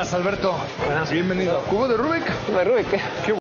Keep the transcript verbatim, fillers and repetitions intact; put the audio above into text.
buenas, Alberto. Buenas. Bienvenido a Cubo de Rubik. De Rubik. Qué